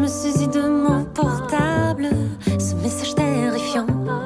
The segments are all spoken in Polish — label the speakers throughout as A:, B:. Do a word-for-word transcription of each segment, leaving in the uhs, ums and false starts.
A: me saisis de mon portable, ce message terrifiant.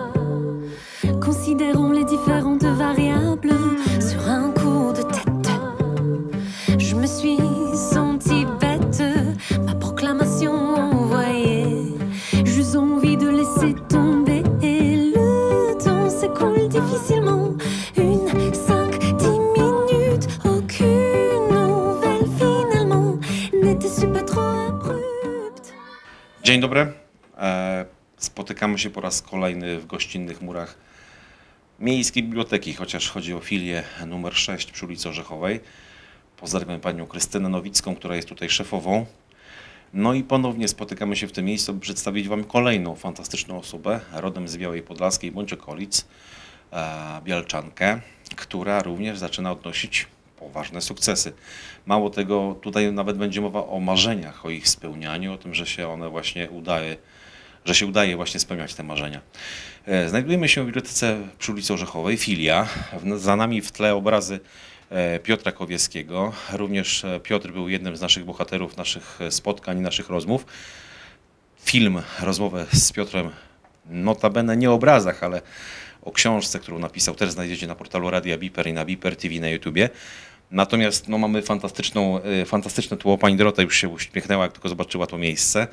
A: Considérons les différentes variables sur un coup de tête. Je me suis sentie bête, ma proclamation envoyée. J'eus envie de laisser tomber. Le temps s'écoule difficilement. Une, cinq, dix minutes. Aucune nouvelle finalement. N'était-ce pas trop abrupt?
B: Dzień dobry. E, spotykamy się po raz kolejny w gościnnych murach Miejskiej Biblioteki, chociaż chodzi o filię numer sześć przy ulicy Orzechowej. Pozdrawiam panią Krystynę Nowicką, która jest tutaj szefową. No i ponownie spotykamy się w tym miejscu, by przedstawić wam kolejną fantastyczną osobę, rodem z Białej Podlaskiej bądź okolic, e, Bialczankę, która również zaczyna odnosić poważne sukcesy. Mało tego, tutaj nawet będzie mowa o marzeniach, o ich spełnianiu, o tym, że się one właśnie udaje, że się udaje właśnie spełniać te marzenia. Znajdujemy się w bibliotece przy ulicy Orzechowej, filia. Za nami w tle obrazy Piotra Kowieskiego. Również Piotr był jednym z naszych bohaterów, naszych spotkań, naszych rozmów. Film, rozmowę z Piotrem, notabene nie o obrazach, ale o książce, którą napisał, też znajdziecie na portalu Radia Biper i na Biper T V na YouTubie. Natomiast no, mamy fantastyczną, fantastyczne tło. Pani Dorota już się uśmiechnęła, jak tylko zobaczyła to miejsce.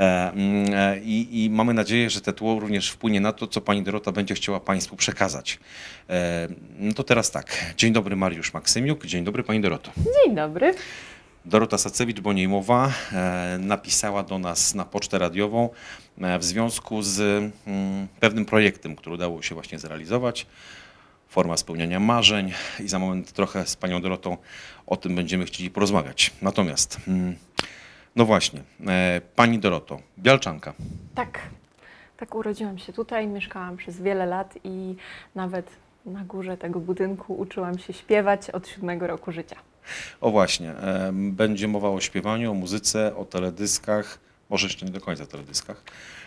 B: I, i mamy nadzieję, że to tło również wpłynie na to, co pani Dorota będzie chciała państwu przekazać. No to teraz tak. Dzień dobry, Mariusz Maksymiuk. Dzień dobry, pani Doroto.
C: Dzień dobry.
B: Dorota Sacewicz, bo niej mowa, napisała do nas na pocztę radiową w związku z pewnym projektem, który udało się właśnie zrealizować. Forma spełniania marzeń i za moment trochę z panią Dorotą o tym będziemy chcieli porozmawiać. Natomiast, no właśnie, pani Doroto, Bialczanka.
C: Tak, tak urodziłam się tutaj, mieszkałam przez wiele lat i nawet na górze tego budynku uczyłam się śpiewać od siódmego roku życia.
B: O właśnie, będzie mowa o śpiewaniu, o muzyce, o teledyskach, może jeszcze nie do końca teledyskach,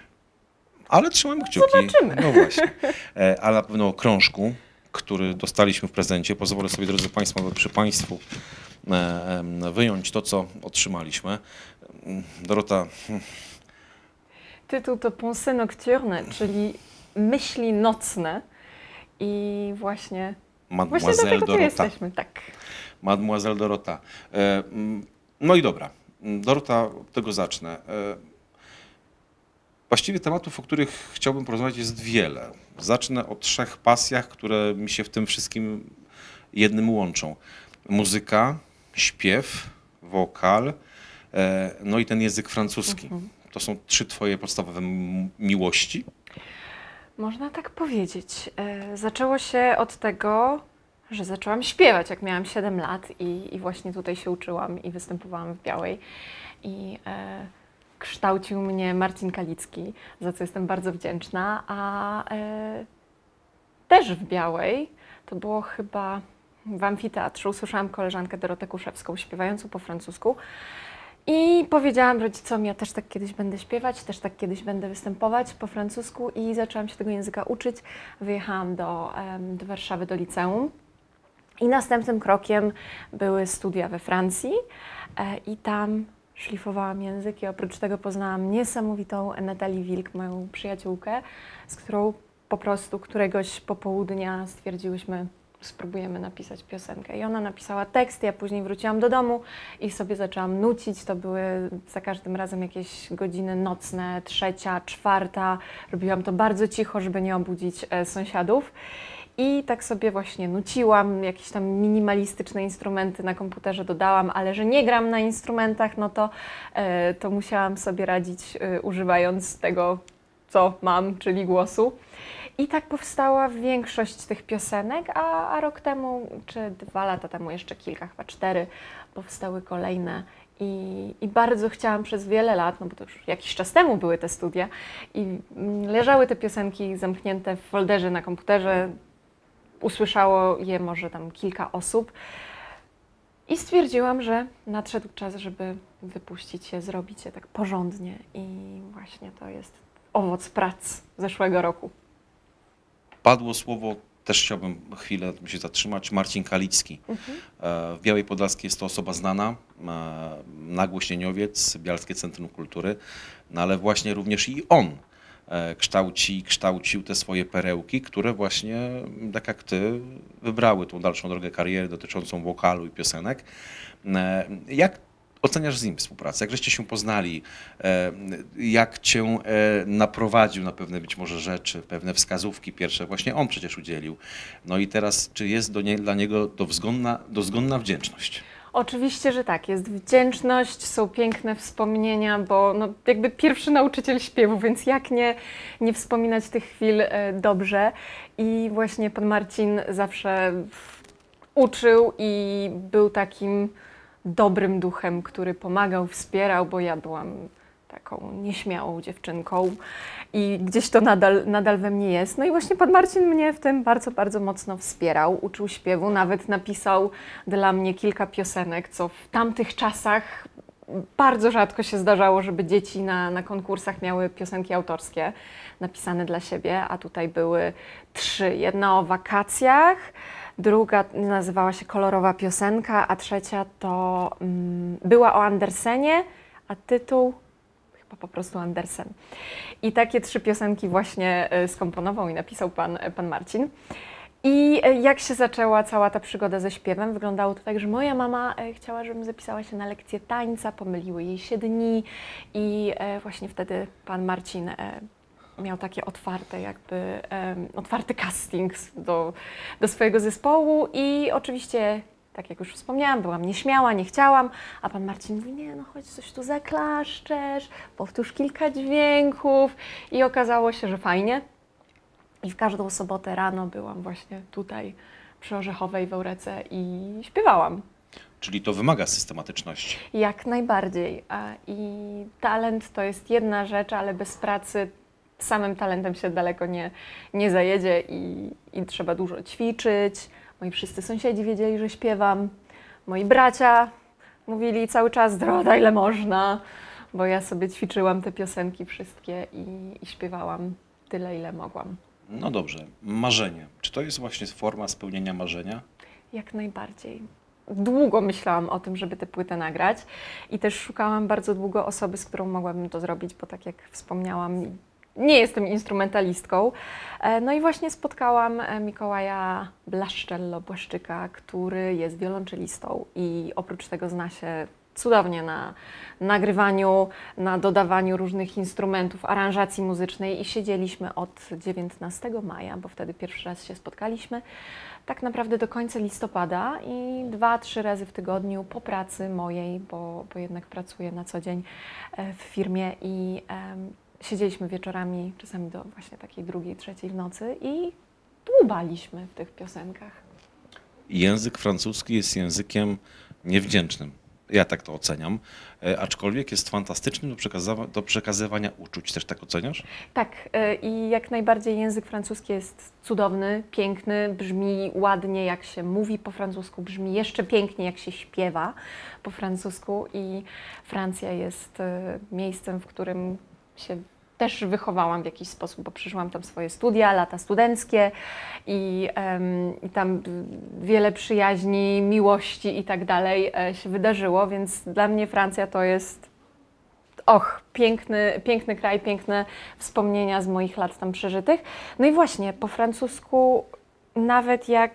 B: ale trzymamy kciuki.
C: Zobaczymy.
B: No właśnie, ale na pewno o krążku, który dostaliśmy w prezencie. Pozwolę sobie, drodzy państwo, przy państwu wyjąć to, co otrzymaliśmy. Dorota.
C: Tytuł to Pensées nocturnes, czyli myśli nocne i właśnie, właśnie do tego tu jesteśmy. Tak.
B: Mademoiselle Dorota. No i dobra, Dorota, od tego zacznę. Właściwie tematów, o których chciałbym porozmawiać, jest wiele. Zacznę o trzech pasjach, które mi się w tym wszystkim jednym łączą. Muzyka, śpiew, wokal, no i ten język francuski. Mhm. To są trzy twoje podstawowe miłości?
C: Można tak powiedzieć. Zaczęło się od tego, że zaczęłam śpiewać, jak miałam siedem lat i, i właśnie tutaj się uczyłam i występowałam w Białej. I, e, kształcił mnie Marcin Kalicki, za co jestem bardzo wdzięczna, a e, też w Białej, to było chyba w amfiteatrze, usłyszałam koleżankę Dorotę Kuszewską śpiewającą po francusku i powiedziałam rodzicom, ja też tak kiedyś będę śpiewać, też tak kiedyś będę występować po francusku i zaczęłam się tego języka uczyć. Wyjechałam do, do Warszawy, do liceum i następnym krokiem były studia we Francji e, i tam szlifowałam język i oprócz tego poznałam niesamowitą Natalię Wilk, moją przyjaciółkę, z którą po prostu któregoś popołudnia stwierdziłyśmy, spróbujemy napisać piosenkę. I ona napisała tekst, ja później wróciłam do domu i sobie zaczęłam nucić. To były za każdym razem jakieś godziny nocne, trzecia, czwarta. Robiłam to bardzo cicho, żeby nie obudzić e, sąsiadów. I tak sobie właśnie nuciłam, jakieś tam minimalistyczne instrumenty na komputerze dodałam, ale że nie gram na instrumentach, no to, e, to musiałam sobie radzić e, używając tego, co mam, czyli głosu. I tak powstała większość tych piosenek, a, a rok temu, czy dwa lata temu, jeszcze kilka, chyba cztery, powstały kolejne. I, I bardzo chciałam przez wiele lat, no bo to już jakiś czas temu były te studia, i leżały te piosenki zamknięte w folderze na komputerze, usłyszało je może tam kilka osób i stwierdziłam, że nadszedł czas, żeby wypuścić je, zrobić je tak porządnie i właśnie to jest owoc prac zeszłego roku.
B: Padło słowo też chciałbym chwilę się zatrzymać. Marcin Kalicki.
C: Mhm.
B: E, W Białej Podlaskiej jest to osoba znana, e, nagłośnieniowiec, Bialskie Centrum Kultury, no ale właśnie również i on e, kształci, kształcił te swoje perełki, które właśnie, tak jak ty, wybrały tą dalszą drogę kariery dotyczącą wokalu i piosenek. E, Jak oceniasz z nim współpracę? Jak żeście się poznali? E, Jak cię e, naprowadził na pewne być może rzeczy, pewne wskazówki pierwsze? Właśnie on przecież udzielił. No i teraz, czy jest do nie, dla niego dozgonna, dozgonna wdzięczność?
C: Oczywiście, że tak. Jest wdzięczność, są piękne wspomnienia, bo no, jakby pierwszy nauczyciel śpiewu, więc jak nie, nie wspominać tych chwil e, dobrze. I właśnie pan Marcin zawsze uczył i był takim dobrym duchem, który pomagał, wspierał, bo ja byłam taką nieśmiałą dziewczynką i gdzieś to nadal, nadal we mnie jest. No i właśnie pan Marcin mnie w tym bardzo, bardzo mocno wspierał, uczył śpiewu, nawet napisał dla mnie kilka piosenek, co w tamtych czasach bardzo rzadko się zdarzało, żeby dzieci na, na konkursach miały piosenki autorskie napisane dla siebie, a tutaj były trzy. Jedna o wakacjach, druga nazywała się Kolorowa piosenka, a trzecia to mm, była o Andersenie, a tytuł chyba po prostu Andersen. I takie trzy piosenki właśnie y, skomponował i napisał pan, pan Marcin. I y, jak się zaczęła cała ta przygoda ze śpiewem, wyglądało to tak, że moja mama y, chciała, żebym zapisała się na lekcję tańca, pomyliły jej się dni i y, właśnie wtedy pan Marcin y, miał takie otwarte jakby, um, otwarty casting do, do swojego zespołu i oczywiście, tak jak już wspomniałam, byłam nieśmiała, nie chciałam, a pan Marcin mówi, nie no chodź, coś tu zaklaszczesz, powtórz kilka dźwięków i okazało się, że fajnie. I w każdą sobotę rano byłam właśnie tutaj przy Orzechowej w Eurece i śpiewałam.
B: Czyli to wymaga systematyczności.
C: Jak najbardziej. A, I talent to jest jedna rzecz, ale bez pracy samym talentem się daleko nie, nie zajedzie i, i trzeba dużo ćwiczyć. Moi wszyscy sąsiedzi wiedzieli, że śpiewam. Moi bracia mówili cały czas, Dorota, ile można, bo ja sobie ćwiczyłam te piosenki wszystkie i, i śpiewałam tyle, ile mogłam.
B: No dobrze, marzenie. Czy to jest właśnie forma spełnienia marzenia?
C: Jak najbardziej. Długo myślałam o tym, żeby tę płytę nagrać i też szukałam bardzo długo osoby, z którą mogłabym to zrobić, bo tak jak wspomniałam, nie jestem instrumentalistką. No i właśnie spotkałam Mikołaja Blaszczello-Błaszczyka, który jest wiolonczelistą i oprócz tego zna się cudownie na nagrywaniu, na dodawaniu różnych instrumentów, aranżacji muzycznej i siedzieliśmy od dziewiętnastego maja, bo wtedy pierwszy raz się spotkaliśmy, tak naprawdę do końca listopada i dwa, trzy razy w tygodniu po pracy mojej, bo, bo jednak pracuję na co dzień w firmie i um, siedzieliśmy wieczorami, czasami do właśnie takiej drugiej, trzeciej w nocy i dłubaliśmy w tych piosenkach.
B: Język francuski jest językiem niewdzięcznym. Ja tak to oceniam, e, aczkolwiek jest fantastyczny do, przekazywa do przekazywania uczuć. Też tak oceniasz?
C: Tak y, i jak najbardziej język francuski jest cudowny, piękny, brzmi ładnie jak się mówi po francusku, brzmi jeszcze piękniej jak się śpiewa po francusku i Francja jest y, miejscem, w którym się też wychowałam w jakiś sposób, bo przyszłam tam swoje studia, lata studenckie i, um, i tam wiele przyjaźni, miłości i tak dalej e, się wydarzyło, więc dla mnie Francja to jest, och, piękny, piękny kraj, piękne wspomnienia z moich lat tam przeżytych. No i właśnie po francusku, nawet jak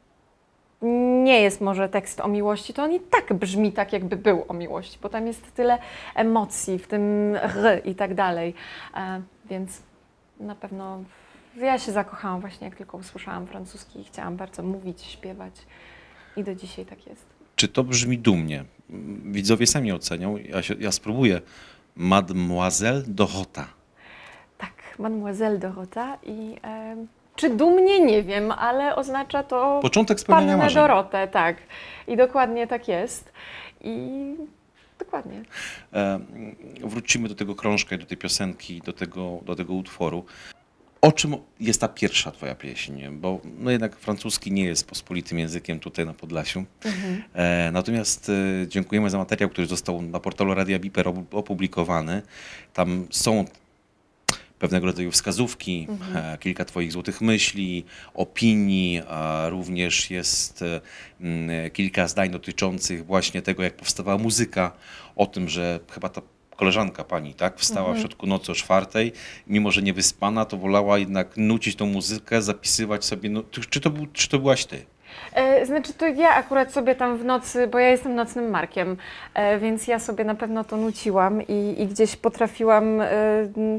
C: nie jest może tekst o miłości, to on i tak brzmi tak, jakby był o miłości, bo tam jest tyle emocji, w tym r i tak dalej. E, więc na pewno ja się zakochałam właśnie, jak tylko usłyszałam francuski i chciałam bardzo mówić, śpiewać i do dzisiaj tak jest.
B: Czy to brzmi dumnie? Widzowie sami ocenią, ja, się, ja spróbuję. Mademoiselle Dorota.
C: Tak, Mademoiselle Dorota i... E, Czy dumnie? Nie wiem, ale oznacza to
B: początek spełnienia
C: Pannę
B: marzeń.
C: Dorotę, tak. I dokładnie tak jest. I dokładnie.
B: E, wrócimy do tego krążka i do tej piosenki, do tego, do tego utworu. O czym jest ta pierwsza twoja pieśń? Bo no jednak francuski nie jest pospolitym językiem tutaj na Podlasiu. Mhm. E, natomiast e, dziękujemy za materiał, który został na portalu Radia Biper opublikowany. Tam są pewnego rodzaju wskazówki,
C: Mhm.
B: e, kilka Twoich złotych myśli, opinii, a również jest e, m, kilka zdań dotyczących właśnie tego, jak powstawała muzyka, o tym, że chyba ta koleżanka pani, tak, wstała w środku nocy o czwartej, mimo że nie wyspana, to wolała jednak nucić tą muzykę, zapisywać sobie. No, czy, czy, to był, czy to byłaś ty?
C: E, Znaczy to ja akurat sobie tam w nocy, bo ja jestem nocnym Markiem, e, więc ja sobie na pewno to nuciłam i, i gdzieś potrafiłam e, m,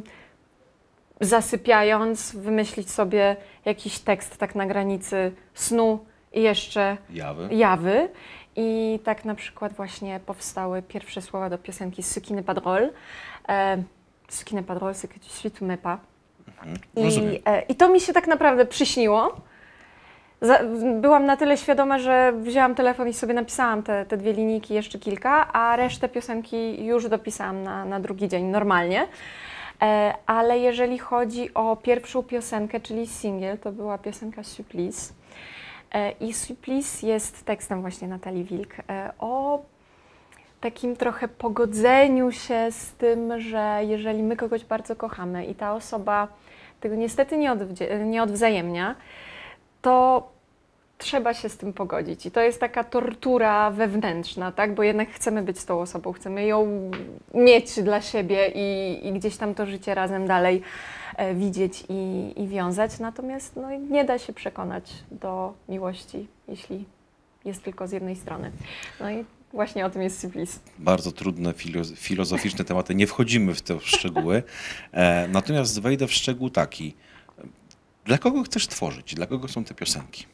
C: zasypiając wymyślić sobie jakiś tekst tak na granicy snu i jeszcze
B: Jawy?
C: jawy. I tak na przykład właśnie powstały pierwsze słowa do piosenki Ce qui n'est pas drôle. E, Ce qui n'est pas drôle, c'est que tu suis tout mais pas.
B: Mhm. Rozumiem.
C: I, e, I to mi się tak naprawdę przyśniło. Za, byłam na tyle świadoma, że wzięłam telefon i sobie napisałam te, te dwie linijki, jeszcze kilka, a resztę piosenki już dopisałam na, na drugi dzień normalnie. E, ale jeżeli chodzi o pierwszą piosenkę, czyli singiel, to była piosenka Supplice. E, I Supplice jest tekstem właśnie Natalii Wilk e, o takim trochę pogodzeniu się z tym, że jeżeli my kogoś bardzo kochamy i ta osoba tego niestety nie, odwdzie- nie odwzajemnia, to trzeba się z tym pogodzić. I to jest taka tortura wewnętrzna, tak? Bo jednak chcemy być z tą osobą, chcemy ją mieć dla siebie i, i gdzieś tam to życie razem dalej e, widzieć i, i wiązać. Natomiast no, nie da się przekonać do miłości, jeśli jest tylko z jednej strony. No i właśnie o tym jest Supplice.
B: Bardzo trudne filo- filozoficzne tematy, nie wchodzimy w te szczegóły. E, natomiast wejdę w szczegół taki. Dla kogo chcesz tworzyć? Dla kogo są te piosenki?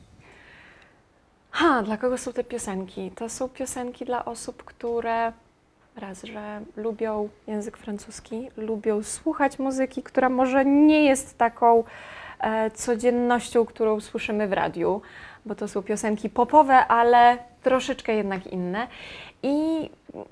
C: Ha, dla kogo są te piosenki? To są piosenki dla osób, które raz, że lubią język francuski, lubią słuchać muzyki, która może nie jest taką e, codziennością, którą słyszymy w radiu, bo to są piosenki popowe, ale troszeczkę jednak inne. I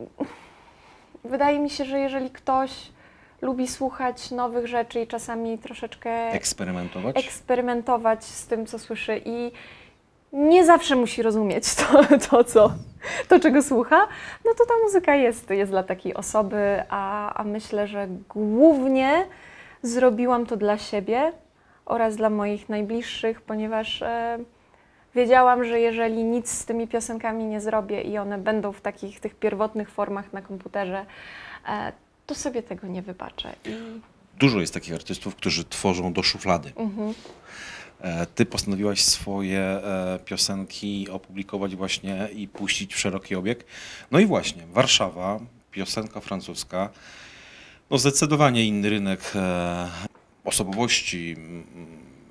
C: wydaje mi się, że jeżeli ktoś lubi słuchać nowych rzeczy i czasami troszeczkę
B: Eksperymentować?
C: eksperymentować z tym, co słyszy i nie zawsze musi rozumieć to, to, co, to czego słucha, no to ta muzyka jest, jest dla takiej osoby, a, a myślę, że głównie zrobiłam to dla siebie oraz dla moich najbliższych, ponieważ e, wiedziałam, że jeżeli nic z tymi piosenkami nie zrobię i one będą w takich tych pierwotnych formach na komputerze, e, to sobie tego nie wybaczę. I...
B: Dużo jest takich artystów, którzy tworzą do szuflady.
C: Mhm.
B: E, Ty postanowiłaś swoje e, piosenki opublikować właśnie i puścić w szeroki obieg. No i właśnie, Warszawa, piosenka francuska, no zdecydowanie inny rynek e, osobowości, m, m,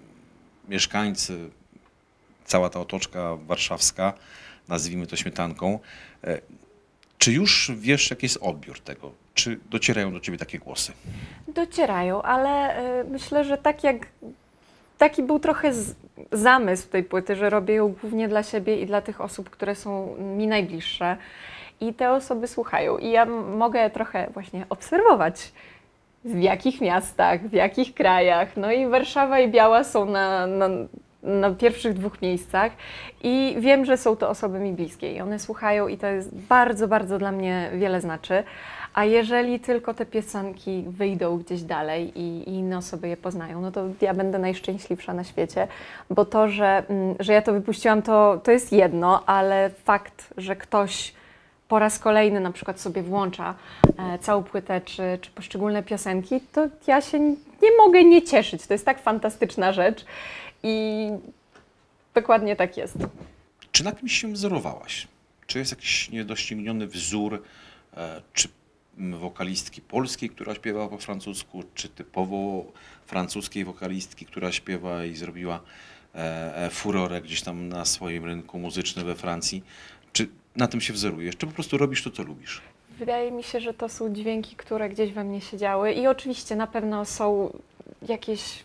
B: mieszkańcy, cała ta otoczka warszawska, nazwijmy to śmietanką. E, Czy już wiesz, jaki jest odbiór tego? Czy docierają do ciebie takie głosy?
C: Docierają, ale y, myślę, że tak jak taki był trochę z, zamysł tej płyty, że robię ją głównie dla siebie i dla tych osób, które są mi najbliższe. I te osoby słuchają. I ja m- mogę trochę właśnie obserwować, w jakich miastach, w jakich krajach. No i Warszawa i Biała są na, na, na pierwszych dwóch miejscach. I wiem, że są to osoby mi bliskie. I one słuchają i to jest bardzo, bardzo dla mnie wiele znaczy. A jeżeli tylko te piosenki wyjdą gdzieś dalej i, i inne osoby je poznają, no to ja będę najszczęśliwsza na świecie, bo to, że, mm, że ja to wypuściłam, to, to jest jedno, ale fakt, że ktoś po raz kolejny na przykład sobie włącza e, całą płytę czy, czy poszczególne piosenki, to ja się nie mogę nie cieszyć. To jest tak fantastyczna rzecz i dokładnie tak jest.
B: Czy na kimś się wzorowałaś? Czy jest jakiś niedościgniony wzór, e, czy wokalistki polskiej, która śpiewa po francusku, czy typowo francuskiej wokalistki, która śpiewa i zrobiła e, e, furorę gdzieś tam na swoim rynku muzycznym we Francji? Czy na tym się wzorujesz, czy po prostu robisz to, co lubisz?
C: Wydaje mi się, że to są dźwięki, które gdzieś we mnie siedziały i oczywiście na pewno są jakieś...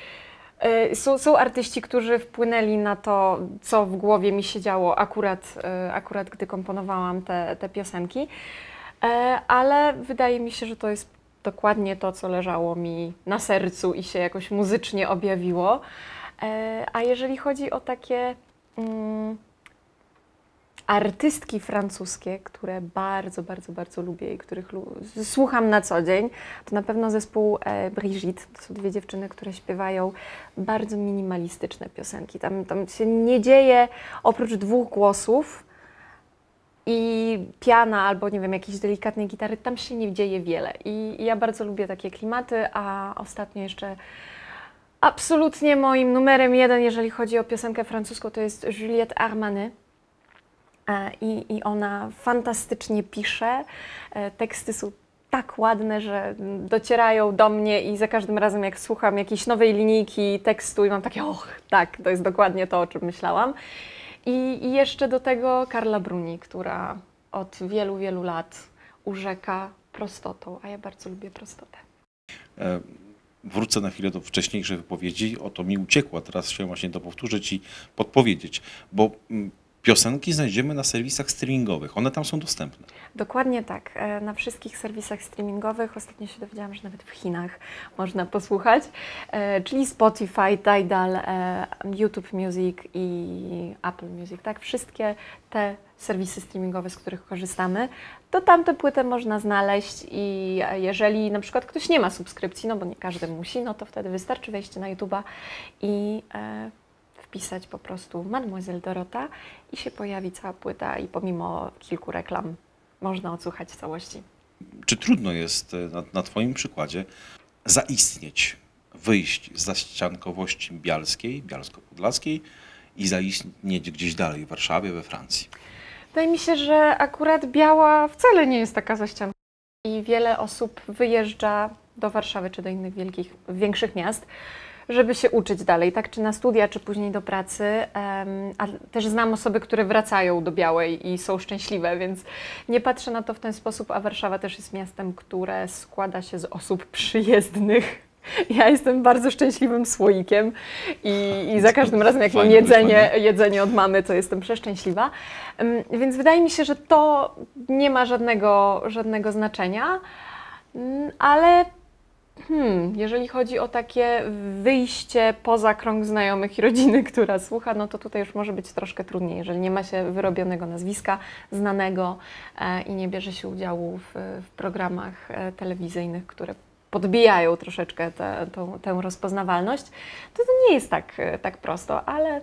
C: y, Są, są artyści, którzy wpłynęli na to, co w głowie mi siedziało akurat, y, akurat gdy komponowałam te, te piosenki, E, ale wydaje mi się, że to jest dokładnie to, co leżało mi na sercu i się jakoś muzycznie objawiło. E, A jeżeli chodzi o takie mm, artystki francuskie, które bardzo, bardzo, bardzo lubię i których lu słucham na co dzień, to na pewno zespół e, Brigitte. To są dwie dziewczyny, które śpiewają bardzo minimalistyczne piosenki. Tam, tam się nie dzieje oprócz dwóch głosów i piana albo, nie wiem, jakiejś delikatnej gitary, tam się nie dzieje wiele. I, i ja bardzo lubię takie klimaty, a ostatnio jeszcze absolutnie moim numerem jeden, jeżeli chodzi o piosenkę francuską, to jest Juliette Armanet. I, I ona fantastycznie pisze. Teksty są tak ładne, że docierają do mnie i za każdym razem, jak słucham jakiejś nowej linijki tekstu i mam takie, och, tak, to jest dokładnie to, o czym myślałam. I, i jeszcze do tego Carla Bruni, która od wielu, wielu lat urzeka prostotą, a ja bardzo lubię prostotę.
B: E Wrócę na chwilę do wcześniejszej wypowiedzi, o to mi uciekło, teraz chciałem właśnie to powtórzyć i podpowiedzieć, bo piosenki znajdziemy na serwisach streamingowych, one tam są dostępne.
C: Dokładnie tak, na wszystkich serwisach streamingowych, ostatnio się dowiedziałam, że nawet w Chinach można posłuchać, czyli Spotify, Tidal, YouTube Music i Apple Music, tak, wszystkie te serwisy streamingowe, z których korzystamy, to tam tę płytę można znaleźć i jeżeli na przykład ktoś nie ma subskrypcji, no bo nie każdy musi, no to wtedy wystarczy wejść na YouTube'a i e, wpisać po prostu Mademoiselle Dorota i się pojawi cała płyta i pomimo kilku reklam można odsłuchać w całości.
B: Czy trudno jest na, na Twoim przykładzie zaistnieć, wyjść z zaściankowości bialskiej, bialsko-podlaskiej i zaistnieć gdzieś dalej w Warszawie, we Francji?
C: Wydaje mi się, że akurat Biała wcale nie jest taka zaściankowa i wiele osób wyjeżdża do Warszawy czy do innych wielkich, większych miast, żeby się uczyć dalej, tak, czy na studia, czy później do pracy, um, a też znam osoby, które wracają do Białej i są szczęśliwe, więc nie patrzę na to w ten sposób, a Warszawa też jest miastem, które składa się z osób przyjezdnych. Ja jestem bardzo szczęśliwym słoikiem i, i za każdym razem, jak mam jedzenie, jedzenie od mamy, to jestem przeszczęśliwa. Um, więc wydaje mi się, że to nie ma żadnego, żadnego znaczenia, um, ale Hmm, jeżeli chodzi o takie wyjście poza krąg znajomych i rodziny, która słucha, no to tutaj już może być troszkę trudniej, jeżeli nie ma się wyrobionego nazwiska, znanego e, i nie bierze się udziału w, w programach e, telewizyjnych, które podbijają troszeczkę te, tą, tę rozpoznawalność, to to nie jest tak, tak prosto, ale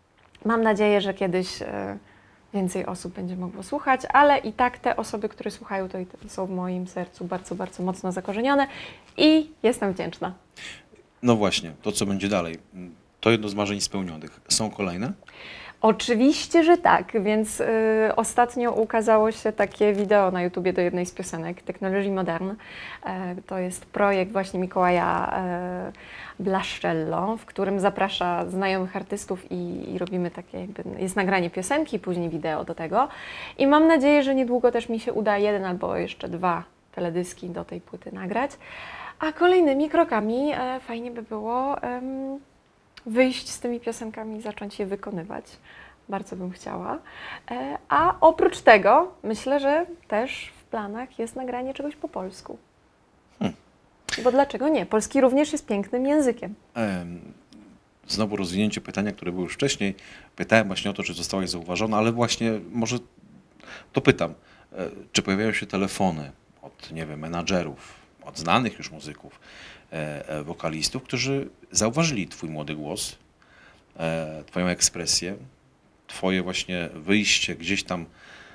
C: mam nadzieję, że kiedyś e, więcej osób będzie mogło słuchać, ale i tak te osoby, które słuchają, to i są w moim sercu bardzo, bardzo mocno zakorzenione i jestem wdzięczna.
B: No właśnie, to co będzie dalej, to jedno z marzeń spełnionych. Są kolejne?
C: Oczywiście, że tak, więc y, ostatnio ukazało się takie wideo na YouTubie do jednej z piosenek, Technologie Moderne. E, to jest projekt właśnie Mikołaja e, Blaszczello, w którym zaprasza znajomych artystów i, i robimy takie, jakby, jest nagranie piosenki, później wideo do tego. I mam nadzieję, że niedługo też mi się uda jeden albo jeszcze dwa teledyski do tej płyty nagrać. A kolejnymi krokami e, fajnie by było em, wyjść z tymi piosenkami i zacząć je wykonywać. Bardzo bym chciała. E, a oprócz tego myślę, że też w planach jest nagranie czegoś po polsku. Hmm. Bo dlaczego nie? Polski również jest pięknym językiem.
B: Znowu rozwinięcie pytania, które było już wcześniej. Pytałem właśnie o to, czy zostałaś zauważona, ale właśnie może to pytam. Czy pojawiają się telefony od, nie wiem, menadżerów, od znanych już muzyków, e, wokalistów, którzy zauważyli Twój młody głos, e, Twoją ekspresję, Twoje właśnie wyjście gdzieś tam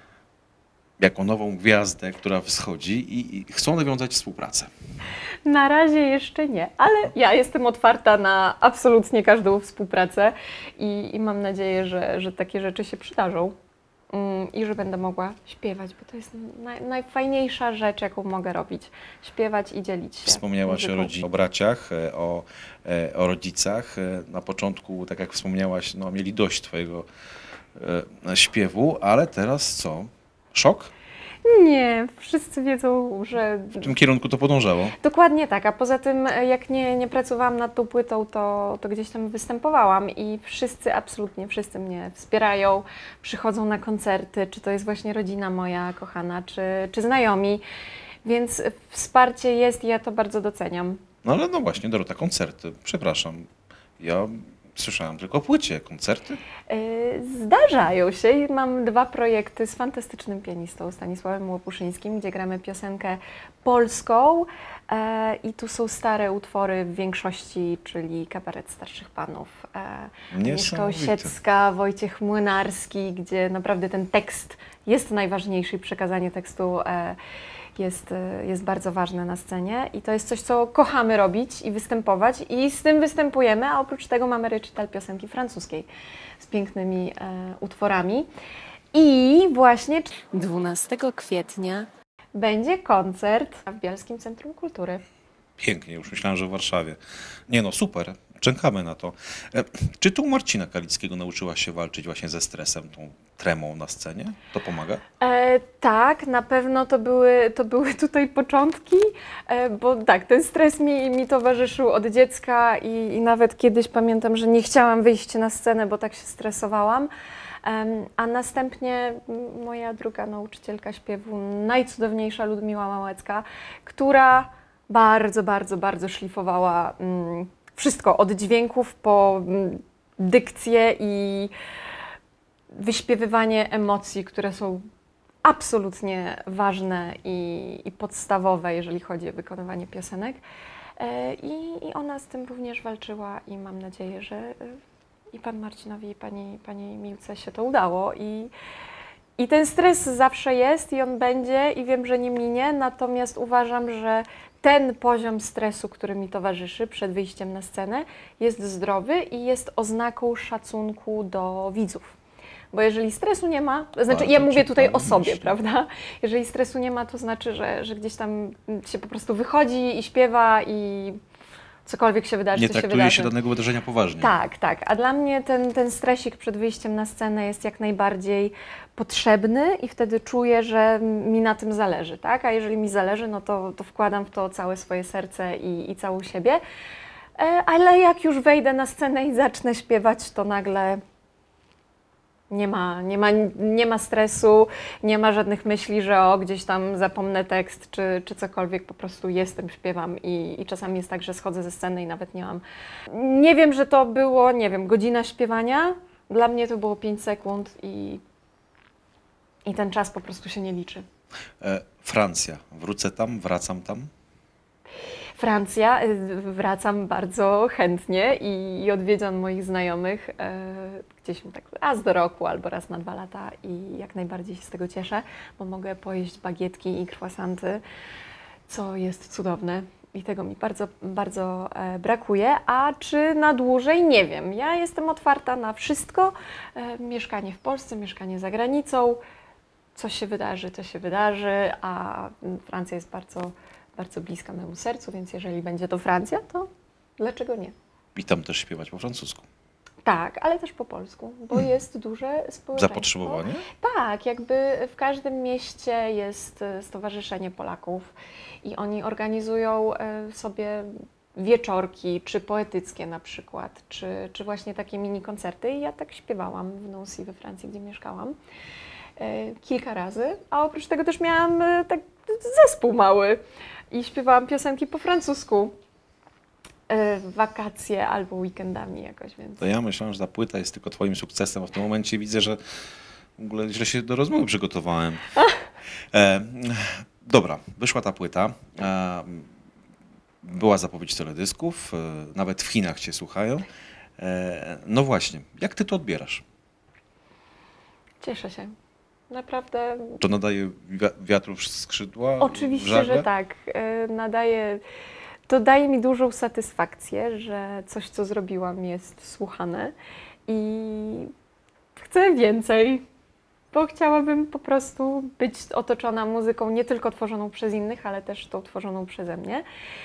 B: jako nową gwiazdę, która wschodzi i, i chcą nawiązać współpracę?
C: Na razie jeszcze nie, ale ja jestem otwarta na absolutnie każdą współpracę i, i mam nadzieję, że, że takie rzeczy się przydarzą. I że będę mogła śpiewać, bo to jest naj, najfajniejsza rzecz, jaką mogę robić. Śpiewać i dzielić się.
B: Wspomniałaś o, rodzinie, o braciach, o, o rodzicach. Na początku, tak jak wspomniałaś, no, mieli dość Twojego e, śpiewu, ale teraz co? Szok?
C: Nie, wszyscy wiedzą, że...
B: W tym kierunku to podążało?
C: Dokładnie tak, a poza tym jak nie, nie pracowałam nad tą płytą, to, to gdzieś tam występowałam i wszyscy, absolutnie wszyscy mnie wspierają, przychodzą na koncerty, czy to jest właśnie rodzina moja kochana, czy, czy znajomi, więc wsparcie jest i ja to bardzo doceniam.
B: No ale no właśnie, Dorota, koncerty, przepraszam, ja Słyszałem tylko o płycie, koncerty?
C: Zdarzają się i mam dwa projekty z fantastycznym pianistą Stanisławem Łopuszyńskim, gdzie gramy piosenkę polską e, i tu są stare utwory w większości, czyli Kabaret Starszych Panów, e, Agnieszka Osiecka, Wojciech Młynarski, gdzie naprawdę ten tekst jest najważniejszy i przekazanie tekstu e, jest, jest bardzo ważne na scenie i to jest coś, co kochamy robić i występować i z tym występujemy, a oprócz tego mamy recital piosenki francuskiej z pięknymi e, utworami. I właśnie dwunastego kwietnia będzie koncert w Bielskim Centrum Kultury.
B: Pięknie, już myślałem, że w Warszawie. Nie no, super, czekamy na to. E, czy tu Marcina Kalickiego nauczyłaś się walczyć właśnie ze stresem, tą tremą na scenie? To pomaga?
C: E, tak, na pewno to były, to były tutaj początki, e, bo tak, ten stres mi, mi towarzyszył od dziecka i, i nawet kiedyś pamiętam, że nie chciałam wyjść na scenę, bo tak się stresowałam. Um, a następnie moja druga nauczycielka śpiewu, najcudowniejsza Ludmiła Małecka, która bardzo, bardzo, bardzo szlifowała mm, wszystko, od dźwięków po mm, dykcję i wyśpiewywanie emocji, które są absolutnie ważne i, i podstawowe, jeżeli chodzi o wykonywanie piosenek. E, i, I ona z tym również walczyła i mam nadzieję, że e, i pan Marcinowi, i pani, pani Miłce się to udało. I, I ten stres zawsze jest i on będzie i wiem, że nie minie, natomiast uważam, że ten poziom stresu, który mi towarzyszy przed wyjściem na scenę, jest zdrowy i jest oznaką szacunku do widzów. Bo jeżeli stresu nie ma, to znaczy ja mówię tutaj o sobie, prawda? Jeżeli stresu nie ma, to znaczy, że, że gdzieś tam się po prostu wychodzi i śpiewa i cokolwiek się wydarzy,
B: nie
C: to się wydarzy.
B: Nie traktuje się danego wydarzenia poważnie.
C: Tak, tak. A dla mnie ten, ten stresik przed wyjściem na scenę jest jak najbardziej potrzebny i wtedy czuję, że mi na tym zależy, tak? A jeżeli mi zależy, no to, to wkładam w to całe swoje serce i, i całą siebie. Ale jak już wejdę na scenę i zacznę śpiewać, to nagle nie ma, nie ma, nie ma stresu, nie ma żadnych myśli, że o, gdzieś tam zapomnę tekst czy, czy cokolwiek, po prostu jestem, śpiewam i, i czasami jest tak, że schodzę ze sceny i nawet nie mam. Nie wiem, że to było, nie wiem, godzina śpiewania, dla mnie to było pięć sekund i, i ten czas po prostu się nie liczy.
B: E, Francja, wrócę tam, wracam tam?
C: Francja, wracam bardzo chętnie i, i odwiedzam moich znajomych e, gdzieś tak raz do roku albo raz na dwa lata i jak najbardziej się z tego cieszę, bo mogę pojeść bagietki i croissanty, co jest cudowne i tego mi bardzo, bardzo e, brakuje. A czy na dłużej? Nie wiem. Ja jestem otwarta na wszystko. E, mieszkanie w Polsce, mieszkanie za granicą. Co się wydarzy, to się wydarzy, a Francja jest bardzo bardzo bliska memu sercu, więc jeżeli będzie to Francja, to dlaczego nie?
B: I tam też śpiewać po francusku.
C: Tak, ale też po polsku, bo hmm. jest duże społeczeństwo.
B: Zapotrzebowanie?
C: Tak, jakby w każdym mieście jest Stowarzyszenie Polaków i oni organizują sobie wieczorki, czy poetyckie na przykład, czy, czy właśnie takie mini koncerty i ja tak śpiewałam w Nancy we Francji, gdzie mieszkałam kilka razy, a oprócz tego też miałam tak zespół mały i śpiewałam piosenki po francusku w wakacje albo weekendami jakoś, więc...
B: To ja myślałem, że ta płyta jest tylko twoim sukcesem, a w tym momencie widzę, że w ogóle źle się do rozmowy przygotowałem. E, dobra, wyszła ta płyta, e, była zapowiedź teledysków, e, nawet w Chinach cię słuchają. E, no właśnie, jak ty to odbierasz?
C: Cieszę się. Naprawdę.
B: To nadaje wiatru w skrzydła?
C: Oczywiście, że tak. Nadaje, to daje mi dużą satysfakcję, że coś, co zrobiłam, jest słuchane i chcę więcej, bo chciałabym po prostu być otoczona muzyką nie tylko tworzoną przez innych, ale też tą tworzoną przeze mnie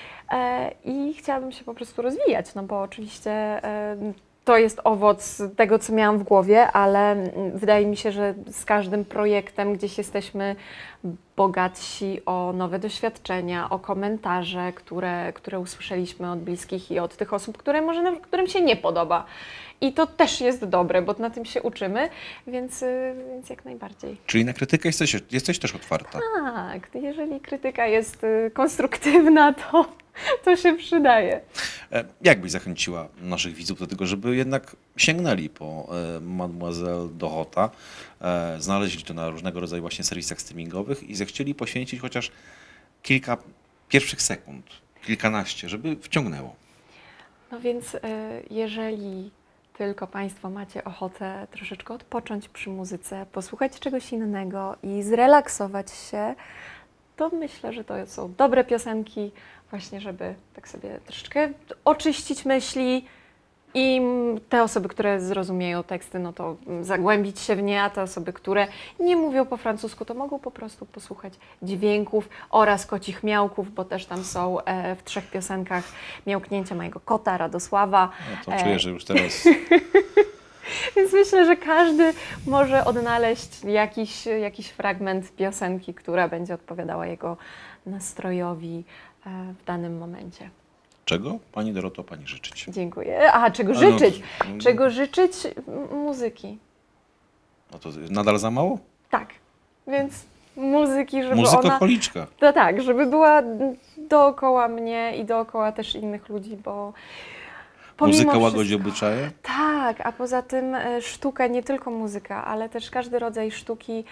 C: i chciałabym się po prostu rozwijać, no bo oczywiście to jest owoc tego, co miałam w głowie, ale wydaje mi się, że z każdym projektem gdzieś jesteśmy bogatsi o nowe doświadczenia, o komentarze, które, które usłyszeliśmy od bliskich i od tych osób, które może, którym się nie podoba. I to też jest dobre, bo na tym się uczymy, więc, więc jak najbardziej.
B: Czyli na krytykę jesteś, jesteś też otwarta?
C: Tak, jeżeli krytyka jest konstruktywna, to, To się przydaje.
B: E, Jak byś zachęciła naszych widzów do tego, żeby jednak sięgnęli po e, Mademoiselle Dorota, e, znaleźli to na różnego rodzaju właśnie serwisach streamingowych i zechcieli poświęcić chociaż kilka pierwszych sekund, kilkanaście, żeby wciągnęło?
C: No więc y, jeżeli tylko Państwo macie ochotę troszeczkę odpocząć przy muzyce, posłuchać czegoś innego i zrelaksować się, to myślę, że to są dobre piosenki właśnie, żeby tak sobie troszeczkę oczyścić myśli i te osoby, które zrozumieją teksty, no to zagłębić się w nie, a te osoby, które nie mówią po francusku, to mogą po prostu posłuchać dźwięków oraz kocich miałków, bo też tam są e, w trzech piosenkach miałknięcia mojego kota, Radosława.
B: No to czuję, że już teraz...
C: Więc myślę, że każdy może odnaleźć jakiś, jakiś fragment piosenki, która będzie odpowiadała jego nastrojowi e, w danym momencie.
B: Czego Pani Doroto Pani życzyć?
C: Dziękuję. A, czego
B: A no,
C: życzyć?
B: no,
C: Czego życzyć? M- muzyki.
B: No to nadal za mało?
C: Tak. Więc muzyki, żeby ona...
B: Muzykokoliczka.
C: No tak, żeby była dookoła mnie i dookoła też innych ludzi, bo pomimo
B: Muzyka
C: wszystko-
B: łagodzi obyczaje?
C: Tak, a poza tym e, sztuka, nie tylko muzyka, ale też każdy rodzaj sztuki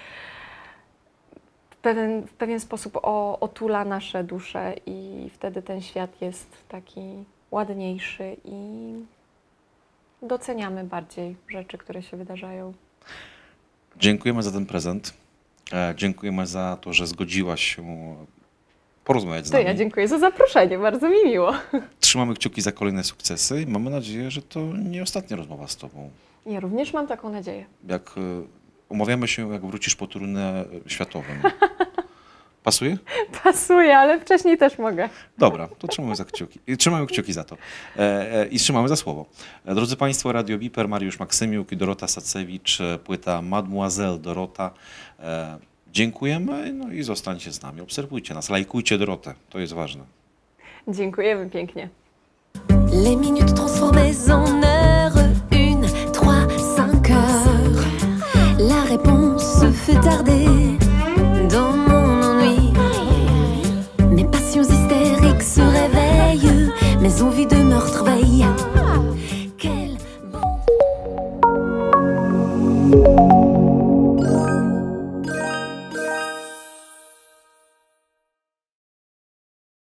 C: w pewien, w pewien sposób o, otula nasze dusze i wtedy ten świat jest taki ładniejszy i doceniamy bardziej rzeczy, które się wydarzają.
B: Dziękujemy za ten prezent. E, Dziękujemy za to, że zgodziłaś się porozmawiać z
C: To
B: nami.
C: ja dziękuję za zaproszenie, bardzo mi miło.
B: Trzymamy kciuki za kolejne sukcesy i mamy nadzieję, że to nie ostatnia rozmowa z Tobą.
C: Ja również mam taką nadzieję.
B: Jak e, umawiamy się, jak wrócisz po turnie światowym. Pasuje?
C: Pasuje, ale wcześniej też mogę.
B: Dobra, to trzymamy za kciuki. I Trzymamy kciuki za to. E, e, I trzymamy za słowo. E, drodzy Państwo, Radio Wiper, Mariusz Maksymiuk i Dorota Sacewicz, e, płyta Mademoiselle Dorota. E, dziękujemy, no i zostańcie z nami. Obserwujcie nas, lajkujcie Dorotę, to jest ważne.
C: Dziękujemy pięknie.
A: Les minutes transformées en heures, une, trois, cinq heures. La réponse fait tarder dans mon ennui. Mes passions hystériques se réveillent, mes envies de meurtre veillent. Quel bon...